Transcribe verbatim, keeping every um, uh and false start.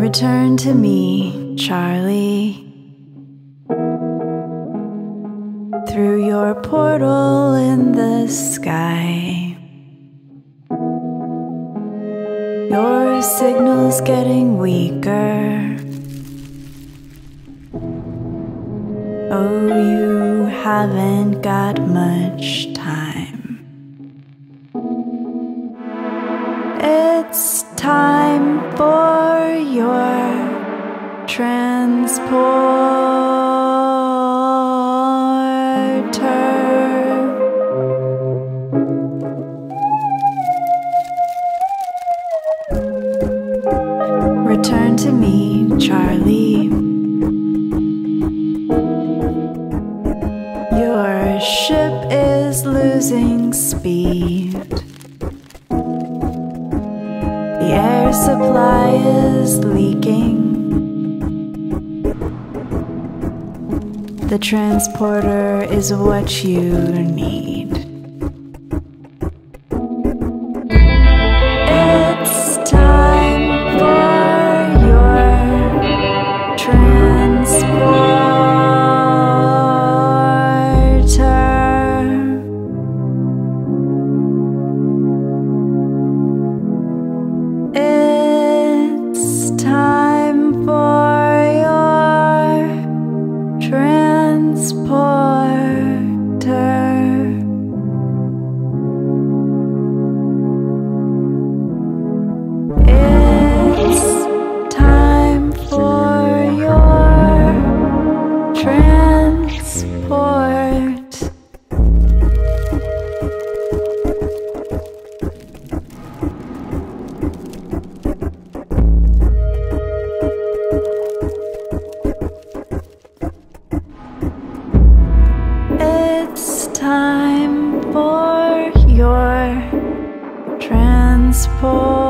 Return to me, Charlie, through your portal in the sky. Your signal's getting weaker. Oh, you haven't got much time. It's time for your transporter. Return to me, Charlie. Your ship is losing speed. The air supply is leaking. The transporter is what you need. It's time for your transporter. It's time for your transporter. It's time for your transport. It's time for your transport.